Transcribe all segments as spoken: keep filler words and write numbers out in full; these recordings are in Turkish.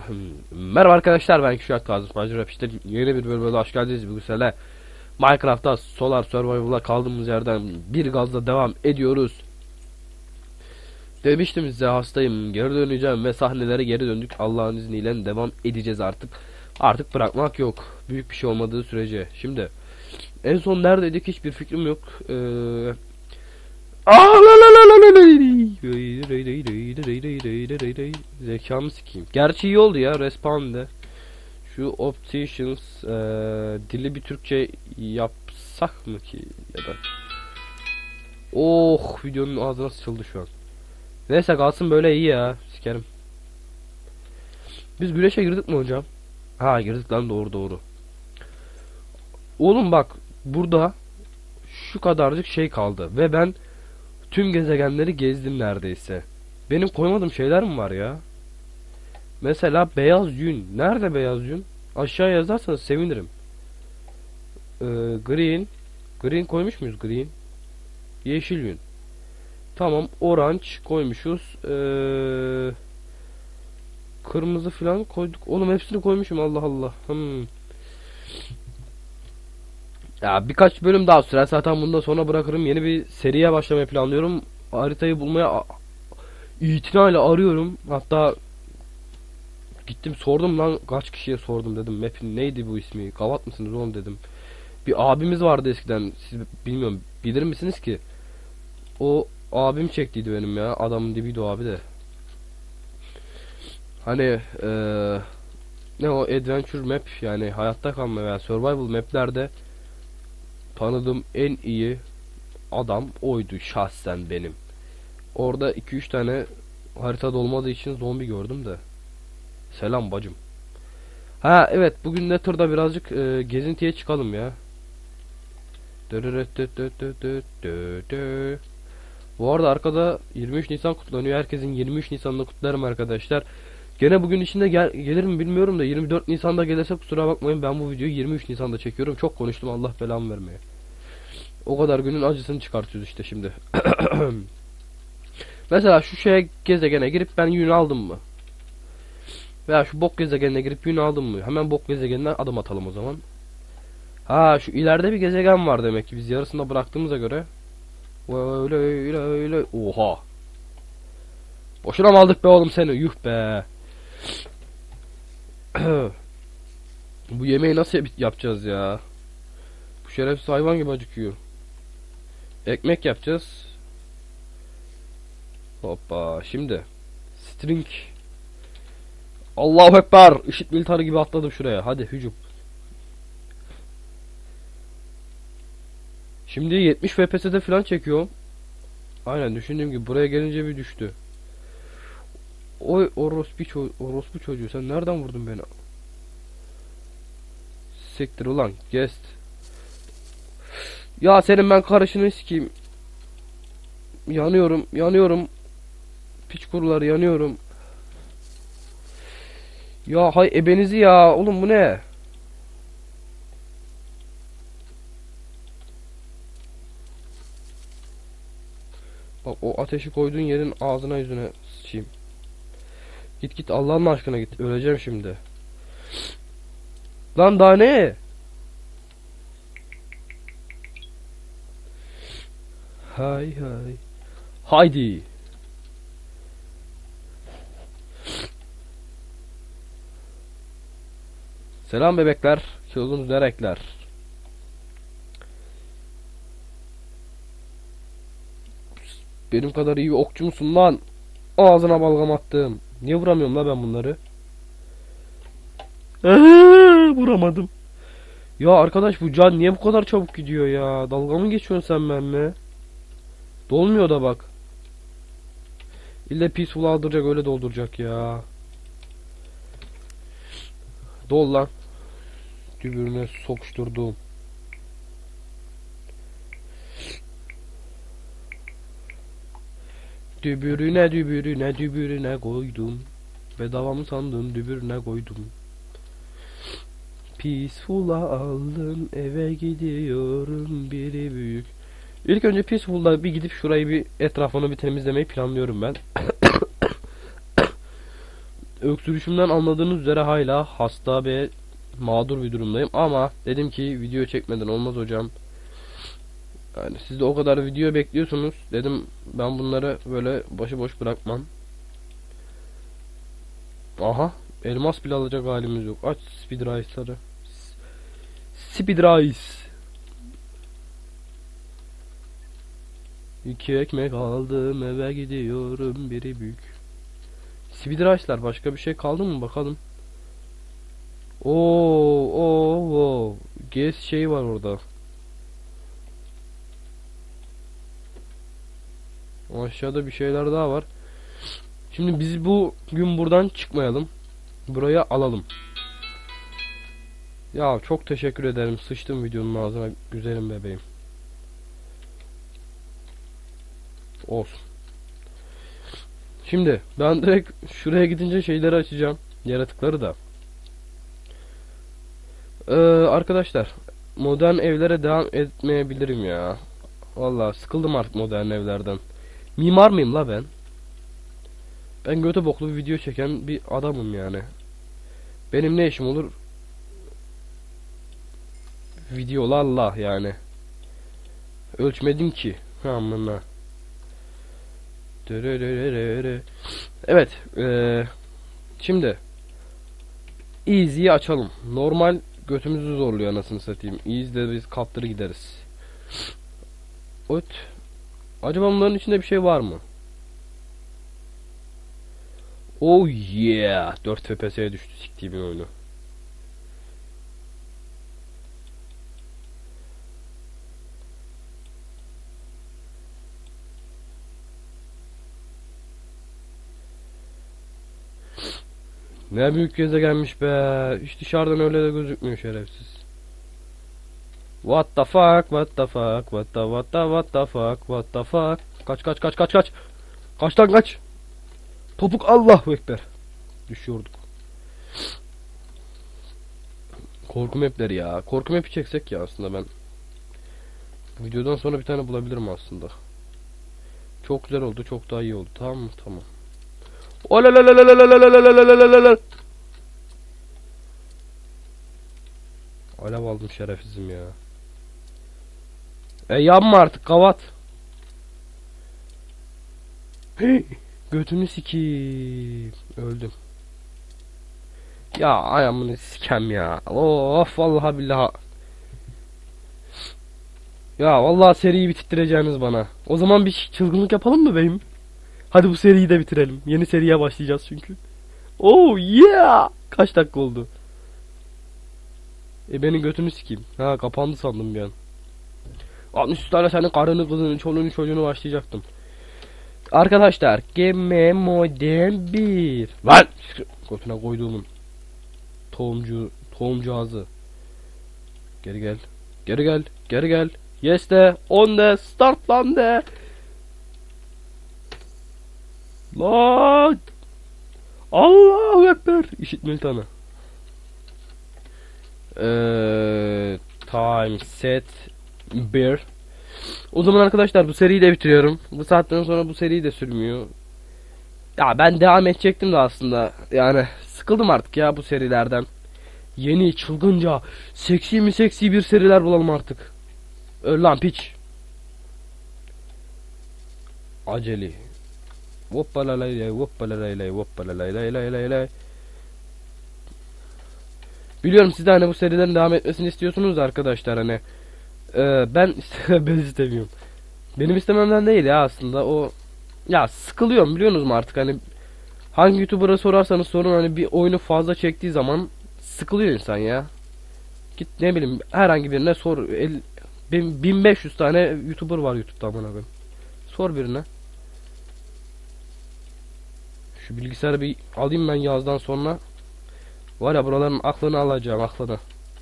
Merhaba arkadaşlar, ben Küşat Kazım Macera işte yeni bir bölüme hoş geldiniz. Bugün sizlerle Minecraft'ta Solar Survival'a kaldığımız yerden bir gazla devam ediyoruz. Demiştim size, hastayım, geri döneceğim ve sahnelere geri döndük. Allah'ın izniyle devam edeceğiz artık. Artık bırakmak yok, büyük bir şey olmadığı sürece. Şimdi en son neredeydik hiçbir fikrim yok. Eee Zekamı sikeyim. Gerçi iyi oldu ya, respawn'de. Şu opticians e, dili bir Türkçe yapsak mı ki, ya da oh, videonun ağzına sıçıldı şu an. Neyse, kalsın böyle, iyi ya, sikerim. Biz güneşe girdik mi hocam? Ha, girdik lan, doğru doğru. Oğlum bak, burada şu kadarcık şey kaldı ve ben tüm gezegenleri gezdim neredeyse. Benim koymadığım şeyler mi var ya? Mesela beyaz yün. Nerede beyaz yün? Aşağı yazarsanız sevinirim. Ee, green. Green koymuş muyuz? Green. Yeşil yün. Tamam. Orange koymuşuz. Ee, kırmızı falan koyduk. Oğlum hepsini koymuşum. Allah Allah. Hmm. Ya birkaç bölüm daha sürer. Zaten bundan sonra bırakırım. Yeni bir seriye başlamayı planlıyorum. Haritayı bulmaya itinayla arıyorum. Hatta gittim sordum lan, kaç kişiye sordum, dedim map'in neydi bu ismi, Gavat mısınız oğlum dedim. Bir abimiz vardı eskiden, siz bilmiyorum bilir misiniz ki, o abim çektiydi benim ya, adamın dibiydi o abi de. Hani ee, ne o adventure map, yani hayatta kalma veya survival maplerde tanıdığım en iyi adam oydu şahsen benim. Orada iki üç tane haritada olmadığı için zombi gördüm de. Selam bacım. Ha evet, bugün Nether'da birazcık e, gezintiye çıkalım ya. Bu arada arkada yirmi üç Nisan kutlanıyor. Herkesin yirmi üç Nisan'ını kutlarım arkadaşlar. Gene bugün içinde gel gelir mi bilmiyorum da yirmi dört Nisan'da gelirse kusura bakmayın, ben bu videoyu yirmi üç Nisan'da çekiyorum. Çok konuştum, Allah belamı vermeye. O kadar günün acısını çıkartıyoruz işte şimdi. Mesela şu şeye, gezegene girip ben yün aldım mı? Veya şu bok gezegenine girip yün aldım mı? Hemen bok gezegeninden adım atalım o zaman. Ha, şu ileride bir gezegen var demek ki, biz yarısında bıraktığımıza göre. Öyle öyle öyle. Oha. Boşuna mı aldık be oğlum seni? Yuh be. Bu yemeği nasıl yapacağız ya? Bu şerefsiz hayvan gibi acıkıyor. Ekmek yapacağız. Hoppa, şimdi string. Allahu Ekber. IŞİD militarı gibi atladım şuraya. Hadi hücum. Şimdi yetmiş F P S'de falan çekiyor. Aynen düşündüğüm gibi, buraya gelince bir düştü. Oy orospu, ço orospu çocuğu, sen nereden vurdun beni? Siktir ulan guest. Ya senin ben karışını sikeyim. Yanıyorum yanıyorum. Piç kuruları, yanıyorum. Ya hay ebenizi ya oğlum, bu ne? Bak, o ateşi koyduğun yerin ağzına yüzüne sıçayım. Git git, Allah'ın aşkına git, öleceğim şimdi. Lan daha ne? Hay hay. Haydi. Selam bebekler. Kilodunuz ne renkler? Benim kadar iyi okçu musun lan? Ağzına balgam attım. Niye vuramıyorum la ben bunları? Eee, vuramadım. Ya arkadaş, bu can niye bu kadar çabuk gidiyor ya? Dalga mı geçiyorsun sen benimle? Dolmuyor da bak. İlle peaceful aldıracak, öyle dolduracak ya. Dol lan. Dübürüne sokuşturduğum. Dübürüne dübürüne dübürüne koydum. Bedava mı sandın, dübürüne koydum. Peaceful'a aldım, eve gidiyorum, biri büyük. İlk önce Peaceful'da bir gidip şurayı bir, etrafını bir temizlemeyi planlıyorum ben. öksürüşümden anladığınız üzere hala hasta ve mağdur bir durumdayım. Ama dedim ki video çekmeden olmaz hocam. Yani siz de o kadar video bekliyorsunuz. Dedim ben bunları böyle başıboş bırakmam. Aha. Elmas bile alacak halimiz yok. Aç Speed Rice'ları. Speed Rice. İki ekmek aldım eve gidiyorum biri büyük. Speed Rice'lar başka bir şey kaldı mı bakalım. Oo, oo, oo. Gez şey var orada. Aşağıda bir şeyler daha var. Şimdi biz bu gün buradan çıkmayalım. Buraya alalım. Ya çok teşekkür ederim. Sıçtım videonun ağzına güzelim bebeğim. Olsun. Şimdi ben direkt şuraya gidince şeyleri açacağım. Yaratıkları da. Ee, arkadaşlar modern evlere devam etmeyebilirim ya. Vallahi sıkıldım artık modern evlerden. Mimar mıyım la ben? Ben göte boklu bir video çeken bir adamım yani. Benim ne işim olur? Videolarla yani. Ölçmedim ki. Amına. Evet. Ee, şimdi Easy'yi açalım. Normal götümüzü zorluyor anasını satayım. Easy'de biz kaptırı gideriz. Evet. Acaba bunların içinde bir şey var mı? Oh yeah. dört F P S'ye düştü siktiğimin oyunu. Ne büyük gezegenmiş be. Hiç dışarıdan öyle de gözükmüyor şerefsiz. What the fuck? What the fuck? What the what the what the fuck? What the fuck? Kaç kaç kaç kaç kaç. Kaçtan kaç. Topuk Allahu Ekber. Düşüyorduk. Korku mapleri ya. Korku mapi çeksek ya aslında ben. Videodan sonra bir tane bulabilirim aslında. Çok güzel oldu. Çok daha iyi oldu. Tamam mı? Tamam. Alev aldım şerefsizim ya. E yanma artık kavat. Hey, götünü sikeyim. Öldüm. Ya ayağımını sikem ya. Of vallahi billahi. Ya vallahi seriyi bitireceğiniz bana. O zaman bir çılgınlık yapalım mı beyim? Hadi bu seriyi de bitirelim. Yeni seriye başlayacağız çünkü. Oh yeah! Kaç dakika oldu? E benim götünü sikeyim. Ha kapandı sandım bir an. altmış üç tane senin karını kızını çoluğunu çocuğunu başlayacaktım. Arkadaşlar Gemme Modern bir. Lan! Götüne koyduğumun tohumcu tohumcağızı. Geri gel. Geri gel. Geri gel. Yes de. On de. Start lan de. Lan! Allahu Ekber. İşitmeli tanı. Eee time set bir. O zaman arkadaşlar bu seriyi de bitiriyorum. Bu saatten sonra bu seriyi de sürmüyor. Ya ben devam edecektim de aslında. Yani sıkıldım artık ya bu serilerden. Yeni çılgınca seksi mi seksi bir seriler bulalım artık. Öl lan piç. Aceli. Hoppalalalay hoppalalalay hoppalalalay. Biliyorum siz de hani bu seriden devam etmesini istiyorsunuz arkadaşlar hani. Ee, ben ben istemiyorum. Benim istememden değil ya aslında o. Ya sıkılıyorum biliyorsunuz mu artık hani. Hangi YouTuber'a sorarsanız sorun hani bir oyunu fazla çektiği zaman sıkılıyor insan ya. Git ne bileyim herhangi birine sor. El, bin beş yüz tane YouTuber var YouTube'da amına koyayım. Sor birine. Şu bilgisayarı bir alayım ben yazdan sonra. Var ya buraların aklını alacağım aklını.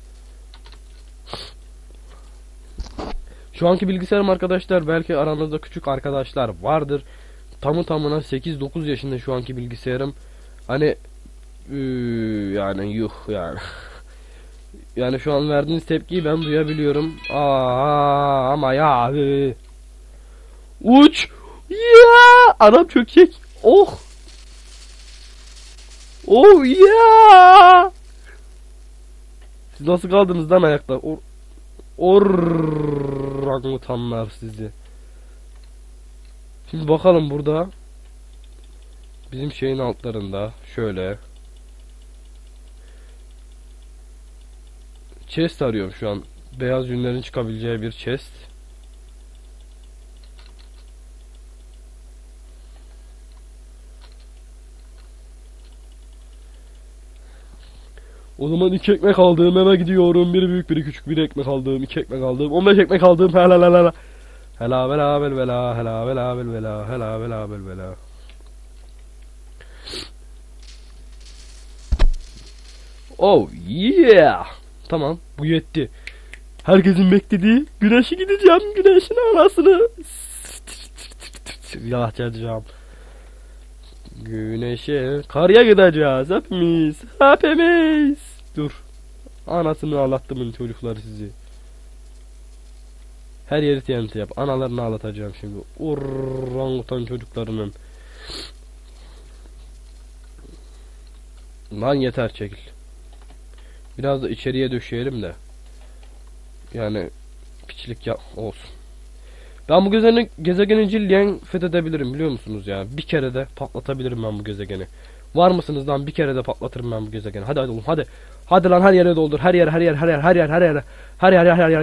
Şu anki bilgisayarım arkadaşlar belki aranızda küçük arkadaşlar vardır. Tamı tamına sekiz dokuz yaşında şu anki bilgisayarım. Hani üü, yani yuh yani. Yani şu an verdiğiniz tepkiyi ben duyabiliyorum. Aa ama ya. Üü. Uç. Ya adam çökecek. Oh. Oh yeah! Siz nasıl kaldınız lan ayakta? Or Orangutanlar sizi. Şimdi bakalım burada. Bizim şeyin altlarında şöyle. Chest arıyorum şu an. Beyaz yünlerin çıkabileceği bir chest. O zaman iki ekmek aldığım eve gidiyorum. Biri büyük biri küçük. Bir ekmek aldığım, iki ekmek aldığım, on beş ekmek aldığım. Hela la la la. Hela vela vel vela. Hela vela vel vela. Hela vela vel vela. Oh yeah. Tamam, bu yetti. Herkesin beklediği güneşe gideceğim. Güneşin anasını yağacağım. Güneşe karya gideceğiz hepimiz. Hepimiz. Dur. Anasını ağlattımın çocuklar sizi. Her yeri T N T yap. Analarını ağlatacağım şimdi. Orangutan çocuklarının. Lan yeter, çekil. Biraz da içeriye döşeyelim de. Yani piçlik yap olsun. Ben bu gezegeni, gezegeni cildiyen fethedebilirim, biliyor musunuz ya? Bir kere de patlatabilirim ben bu gezegeni. Var mısınız lan? Bir kere de patlatırım ben bu gezegeni. Hadi hadi oğlum hadi. Hadi lan, her yere doldur. Her yer her yer her yer her yer her yer. Her yer her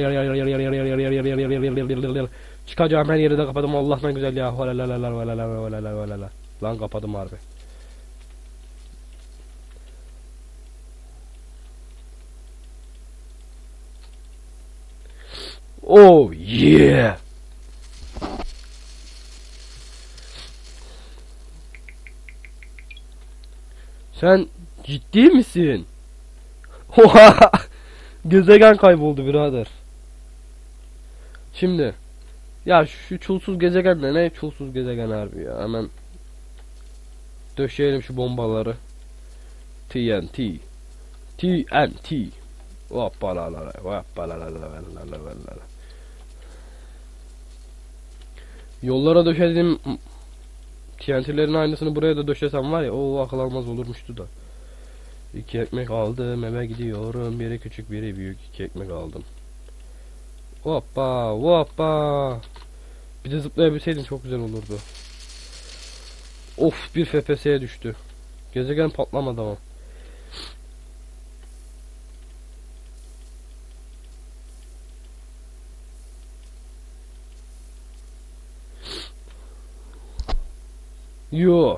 yer. Çıkacağım, her yeri de kapadım. Allah'tan güzel ya. Lan kapadım harbi. Oh yeah. Sen ciddi misin? Oha! Gezegen kayboldu birader. Şimdi ya şu çulsuz gezegen de ne çulsuz gezegen harbi ya. Hemen döşeyelim şu bombaları. T N T T N T Hoppala. Hoppala. Yollara döşedim. T N T'lerin aynısını buraya da döşesem var ya, o akıl almaz olurmuştu da. İki ekmek aldım, eve gidiyorum. Biri küçük biri büyük. İki ekmek aldım. Hoppa hoppa. Bir de zıplayabilseydim çok güzel olurdu. Of, bir F P S'ye düştü. Gezegen patlamadı ama. Yo.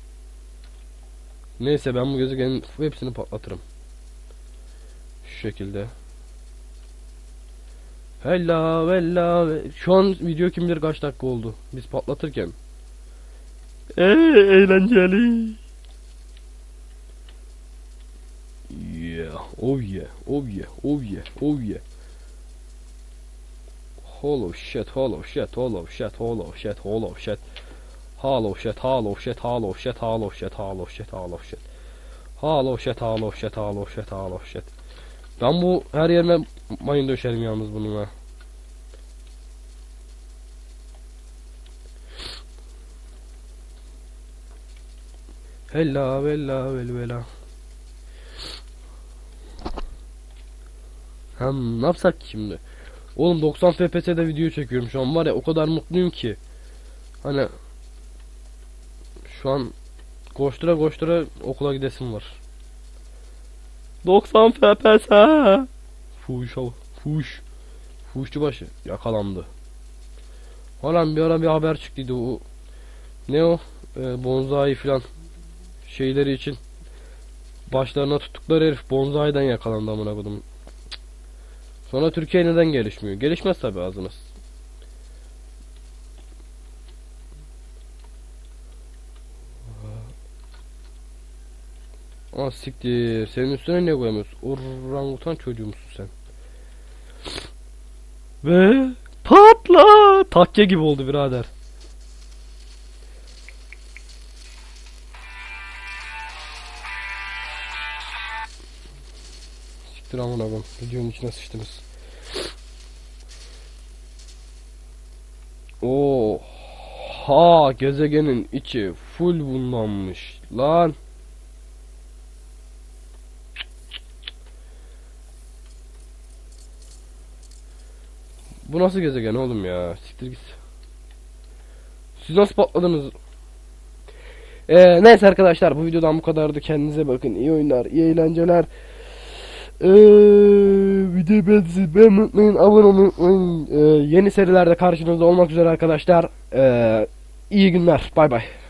Neyse, ben bu gezegenin hepsini patlatırım. Şu şekilde. Hella hella. Şu an video kim bilir kaç dakika oldu biz patlatırken. Eee eğlenceli. Yeah. Oh yeah. Oh yeah. Oh yeah. Oh yeah. Hollow shit. Hollow shit. Hollow shit. Hollow shit. Hollow shit. Hollow shit, hollow shit, hollow shit, hollow shit, hollow shit, hollow shit. Hollow shit, hollow shit, hollow shit, hollow shit. Ben bu her yerime mayın döşerim yalnız bununla. Hella bella vel vela. Hem ne yapsak şimdi? Oğlum doksan F P S'de video çekiyorum şu an, var ya, o kadar mutluyum ki. Hani şu an koştura koştura okula gidesim var. doksan F P S. Fuş al. Fuş. Fuşçu başı yakalandı. Falan bir ara bir haber çıktıydı, o ne o e, bonzai filan şeyleri için başlarına tuttukları herif bonzai'den yakalandı amına kodum. Sonra Türkiye neden gelişmiyor? Gelişmez tabi ağzınız. Ah siktir. Senin üstüne ne koyamıyorsun? Orangutan çocuğu musun sen? Ve patla. Takke gibi oldu birader. Siktir amına koyayım. Videonun içine sıçtınız. Oha, gezegenin içi full bundanmış lan. Bu nasıl gezegen oğlum ya? Siktir git. Siz nasıl patladınız? Ee, neyse arkadaşlar, bu videodan bu kadardı. Kendinize bakın. İyi oyunlar, iyi eğlenceler. Ee, videoyu beğendiyseniz beğenmeyi unutmayın. Abone olmayı unutmayın. Ee, yeni serilerde karşınızda olmak üzere arkadaşlar. Ee, iyi günler. Bay bay.